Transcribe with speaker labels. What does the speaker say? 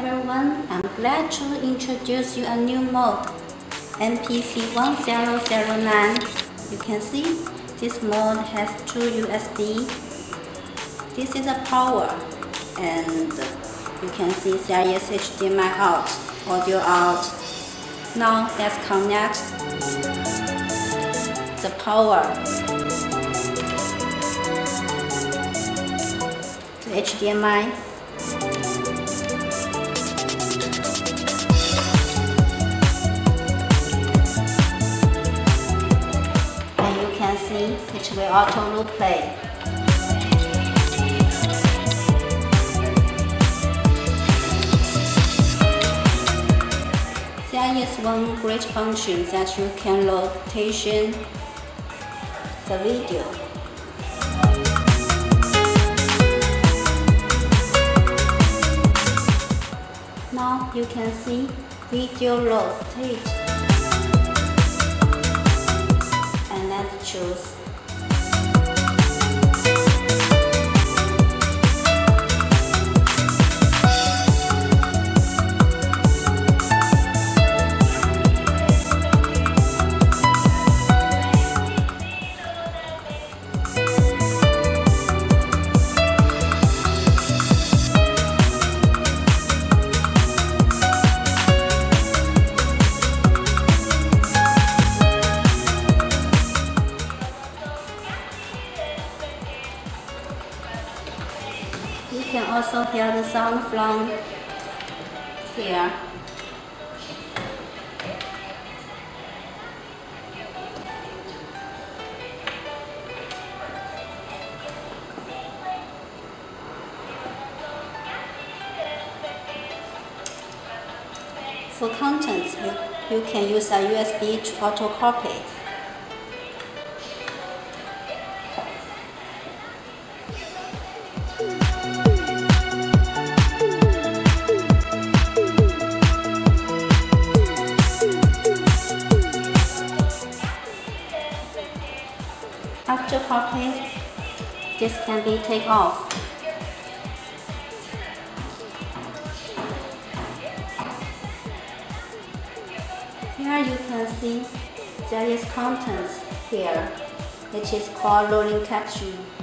Speaker 1: everyone, I'm glad to introduce you a new mode, MPC1009. You can see this mode has 2 USB. This is a power, and you can see there is HDMI out, audio out. Now let's connect the power to HDMI. And you can see it will auto play. There is one great function that you can rotation the video. Now you can see video rotate, and let's choose. You can also hear the sound from here. For contents, you can use a USB to auto copy. After copy, this can be taken off. Here you can see there is contents here, which is called rolling caption.